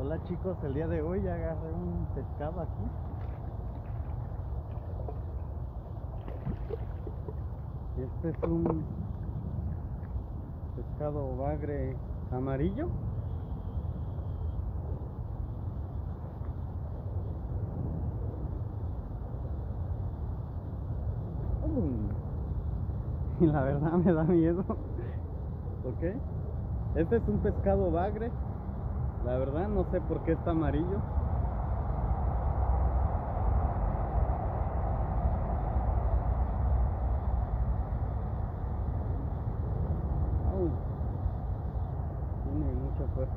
Hola chicos, el día de hoy agarré un pescado aquí. Este es un pescado bagre amarillo. Y la verdad me da miedo. ¿Ok? Este es un pescado bagre. La verdad no sé por qué está amarillo. Au. Tiene mucha fuerza.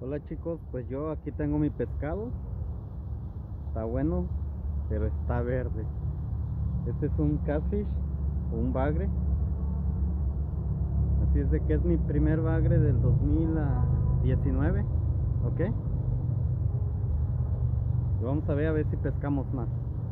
Hola chicos, pues yo aquí tengo mi pescado. Está bueno, pero está verde. Este es un catfish o un bagre. Así es de que es mi primer bagre del 2019. ¿Ok? Y vamos a ver si pescamos más.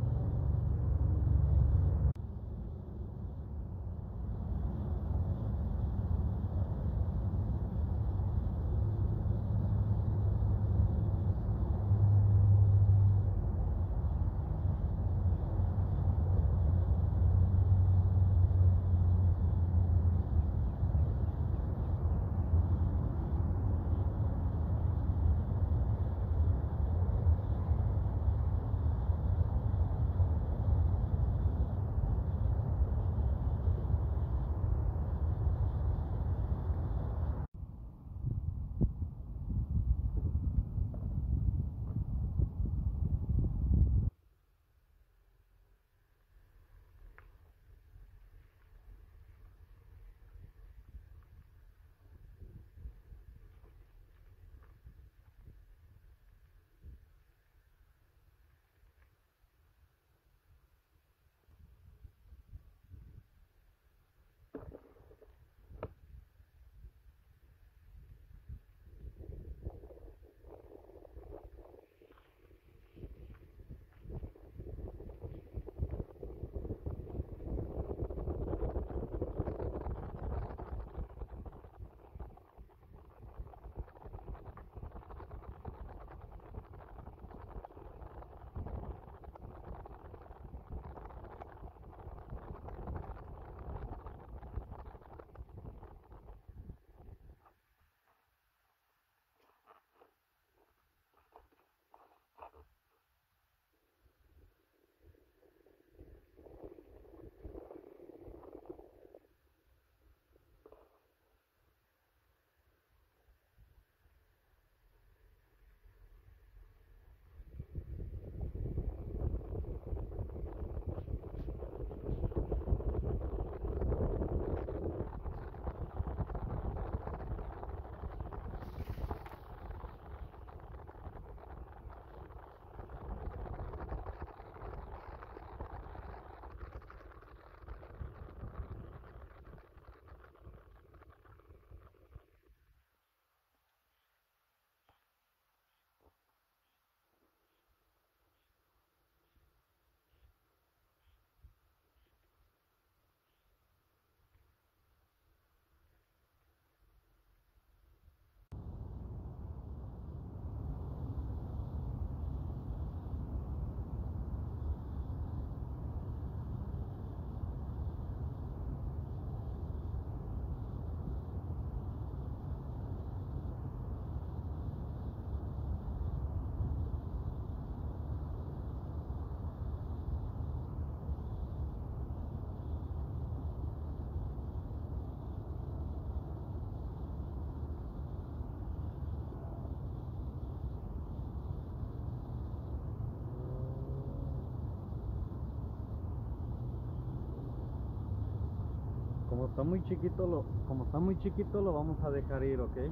Como está muy chiquito lo vamos a dejar ir, ¿ok?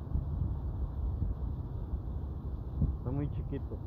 Está muy chiquito.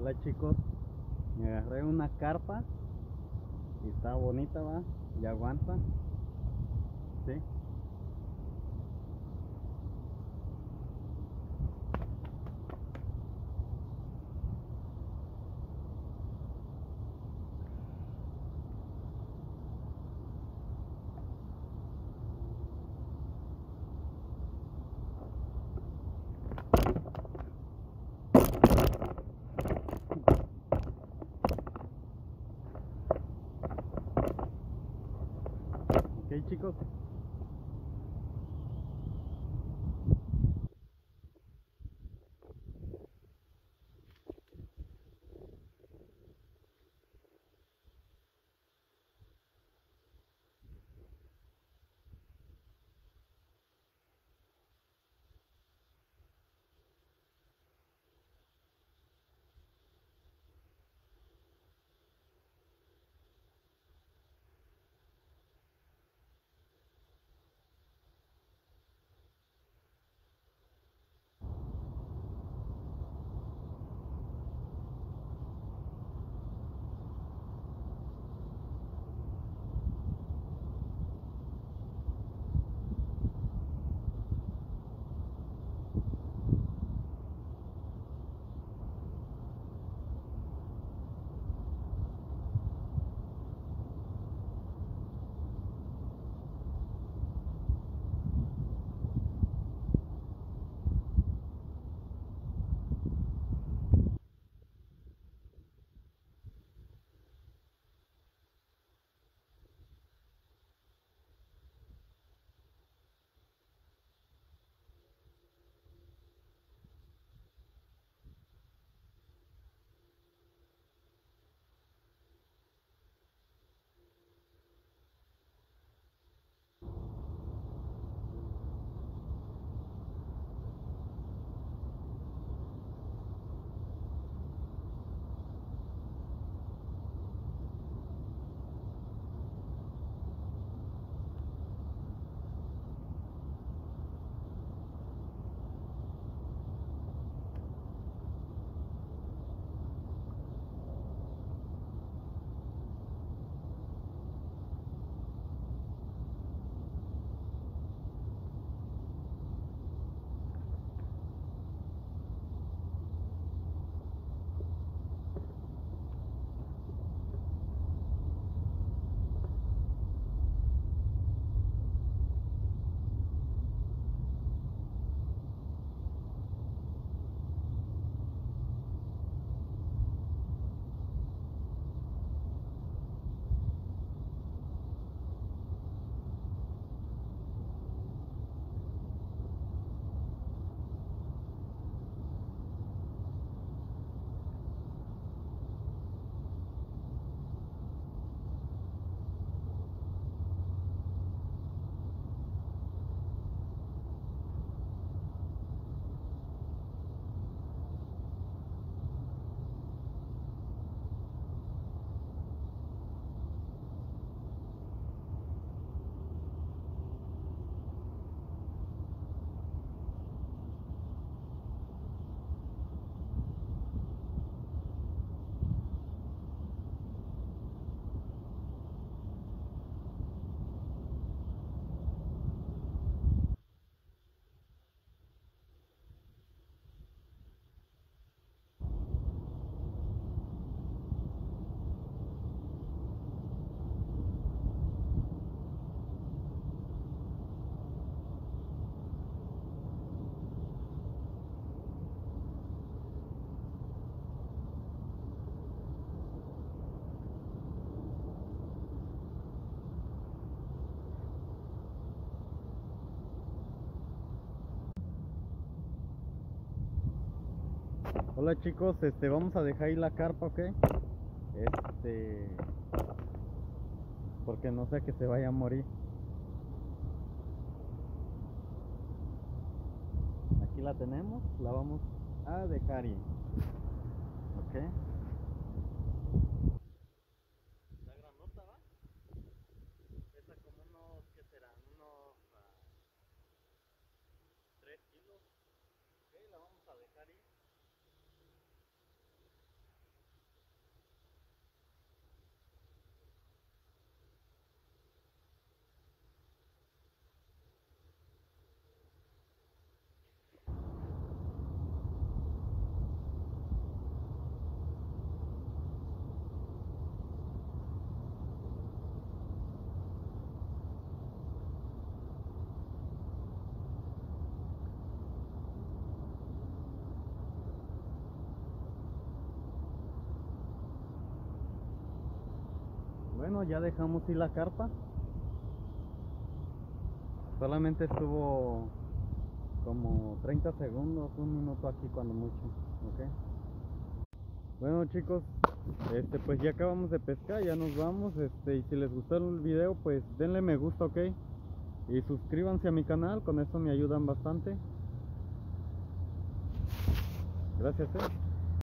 Hola chicos, me agarré una carpa y está bonita, va, y aguanta, ¿sí? Ok chicos. Hola chicos, vamos a dejar ahí la carpa, ¿ok? Este, porque no sé que se vaya a morir. Aquí la tenemos, la vamos a dejar ahí, ¿ok? Está grandota, ¿va? Pesa como unos, ¿qué serán? Unos 3 kilos. Ok, la vamos a dejar ahí. Bueno, ya dejamos ir la carpa. Solamente estuvo como 30 segundos, un minuto aquí cuando mucho, ¿ok? Bueno chicos, pues ya acabamos de pescar, ya nos vamos. Y si les gustó el video, pues denle me gusta, ¿ok? Y suscríbanse a mi canal, con eso me ayudan bastante. Gracias.